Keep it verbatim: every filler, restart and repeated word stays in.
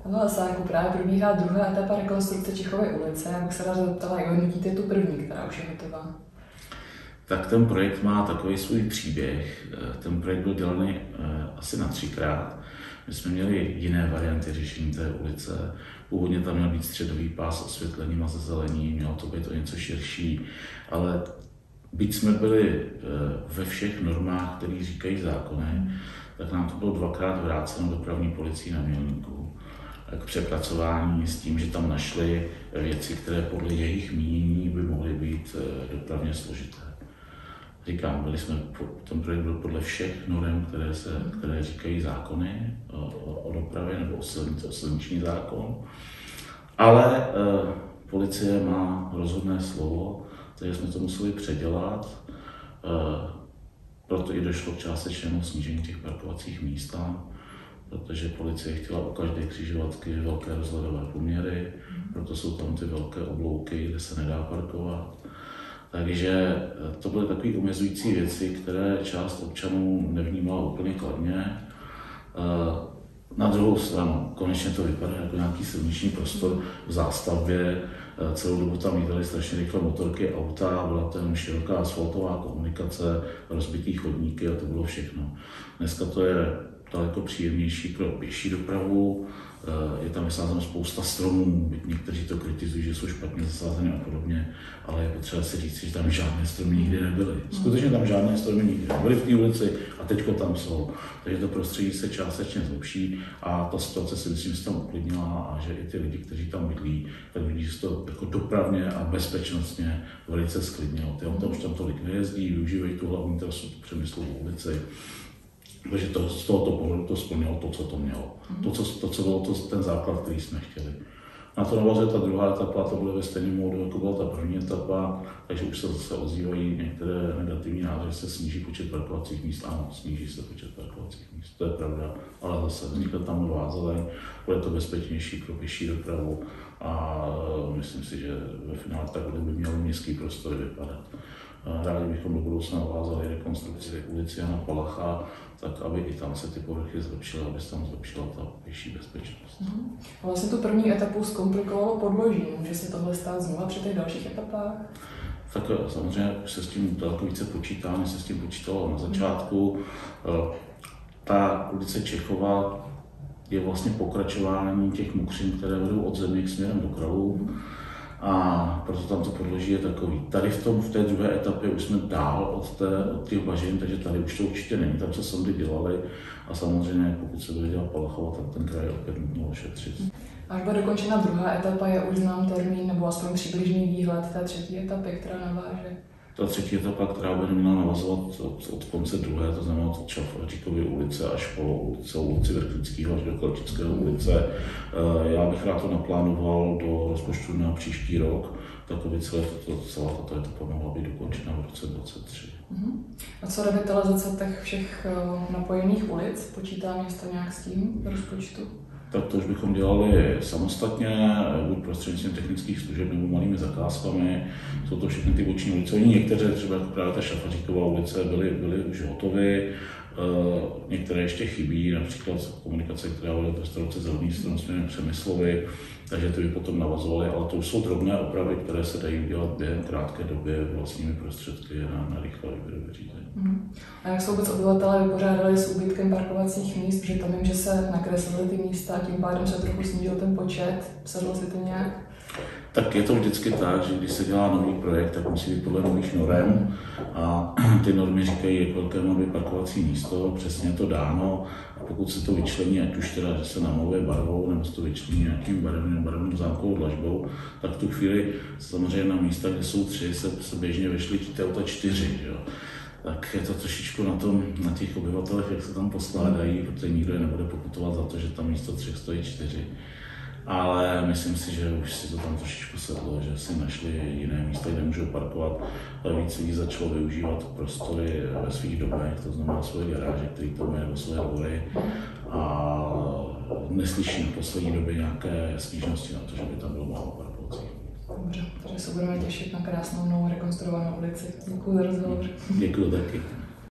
Ano, Lesáku, právě probíhá druhá etapa rekonstrukce Čechovy ulice. Já bych se ráda zeptala, jak hodnotíte tu první, která už je hotová? Tak ten projekt má takový svůj příběh. Ten projekt byl dělaný asi na třikrát. My jsme měli jiné varianty řešení té ulice. Původně tam měl být středový pás osvětlením a zezelení, mělo to být o něco širší, ale byť jsme byli ve všech normách, které říkají zákony, tak nám to bylo dvakrát vráceno dopravní policií na Mělníku k přepracování s tím, že tam našli věci, které podle jejich mínění by mohly být dopravně složité. Říkám, byli jsme, ten projekt byl podle všech norem, které, se, které říkají zákony o, o dopravě nebo o silnici, o silniční zákon, ale e, policie má rozhodné slovo, takže jsme to museli předělat, e, proto i došlo k částečnému snížení těch parkovacích míst tam, protože policie chtěla u každé křižovatky velké rozhledové poměry, proto jsou tam ty velké oblouky, kde se nedá parkovat. Takže to byly takové omezující věci, které část občanů nevnímala úplně kladně. Na druhou stranu, konečně to vypadá jako nějaký silniční prostor v zástavbě. Celou dobu tam jítaly strašně rychle motorky, auta, byla tam široká asfaltová komunikace, rozbitý chodníky a to bylo všechno. Dneska to je daleko příjemnější pro pěší dopravu, je tam vysázeno spousta stromů, někteří to kritizují, že jsou špatně zasázeny a podobně, ale je potřeba si říct, že tam žádné stromy nikdy nebyly. Skutečně tam žádné stromy nikdy nebyly v té ulici a teďko tam jsou. Takže to prostředí se částečně zlepší a ta situace si myslím, že se tam uklidnila a že i ty lidi, kteří tam bydlí, tak vidí, že se to jako dopravně a bezpečnostně velice sklidnilo. Ty auta už tam tolik nejezdí, využívají tu hlavní trasu Přemyslovou ulici. Takže to, z tohoto pohledu to splnilo to, co to mělo. To, co, to, co bylo to, ten základ, který jsme chtěli. Na to navazuje ta druhá etapa, to bude ve stejném módu, jako byla ta první etapa, takže už se zase ozývají některé negativní názory, že se sníží počet parkovacích míst. Ano, sníží se počet parkovacích míst, to je pravda, ale zase vznikne tam nová zeleň, bude to bezpečnější pro pěší dopravu a myslím si, že ve finále takhle by měl městský prostor vypadat. Rádi bychom do budoucna navázali rekonstrukci ulici Jana Palacha, tak aby i tam se ty povrchy zlepšily, aby se tam zlepšila ta vyšší bezpečnost. Mm. A vlastně tu první etapu zkomplikovalo podloží. Může se tohle stát znova při těch dalších etapách? Tak samozřejmě se s tím daleko více počítá, než se s tím počítalo na začátku. Ta ulice Čechova je vlastně pokračování těch mokřin, které vedou od země směrem do Kralů. A proto tam to podloží je takový. Tady v, tom, v té druhé etapě už jsme dál od, té, od těch bažin, takže tady už to určitě není. Tam se sondy dělaly a samozřejmě pokud se bude dělat Palachova, tak ten kraj opět nutno ošetřit. Až bude dokončena druhá etapa, je už znám termín nebo aspoň přibližný výhled té třetí etapy, která naváže? Ta třetí etapa, která by měla navazovat od, od konce druhé, to znamená od Čafaříkovy ulice až po celou ulici Vrchnického až do Kalčického ulice. Já bych rád to naplánoval do rozpočtu na příští rok, tak aby celé to, celá tato etapa mohla být dokončena v roce dvacet tři. Uh-huh. A co revitalizace těch všech napojených ulic? Počítá město nějak s tím v rozpočtu? Tak to už bychom dělali samostatně, buď prostřednictvím technických služeb nebo malými zakázkami. Jsou to všechny ty boční ulice. Oni některé, třeba jako právě ta Šafaříková ulice, byly, byly už hotové. Některé ještě chybí, například komunikace, která vede v restaurace Zelený strom směrem Přemyslovy, takže ty by potom navazovaly, ale to už jsou drobné opravy, které se dají udělat během krátké doby vlastními prostředky na, na rychlé výběrové řízení. Mm. A jak se vůbec obyvatelé vypořádali s úbytkem parkovacích míst, protože tam vím, že se nakreslily ty místa a tím pádem se trochu snížil ten počet, sedlo si to nějak? Tak je to vždycky tak, že když se dělá nový projekt, tak musí být podle nových norem a ty normy říkají, jak velké má být parkovací místo, přesně je to dáno a pokud se to vyčlení, ať už teda, že se namluvuje barvou nebo se to vyčlení nějakým barevným, barevnou zámkovou dlažbou, tak v tu chvíli samozřejmě na místa, kde jsou tři, se, se běžně vešly ty auta čtyři. Jo. Tak je to trošičku na, tom, na těch obyvatelech, jak se tam poskládají, protože nikdo je nebude pokutovat za to, že tam místo tři stojí čtyři. Ale myslím si, že už si to tam trošičku sedlo, že si našli jiné místa, kde můžou parkovat. Víc lidí začalo využívat prostory ve svých domech, to znamená svoje garáže, které tam mají, nebo svoje dvory. A neslyším v poslední době nějaké stížnosti na to, že by tam bylo málo parkovacích. Dobře, takže se budeme těšit na krásnou novou rekonstruovanou ulici. Děkuji za rozhovor. Děkuji taky.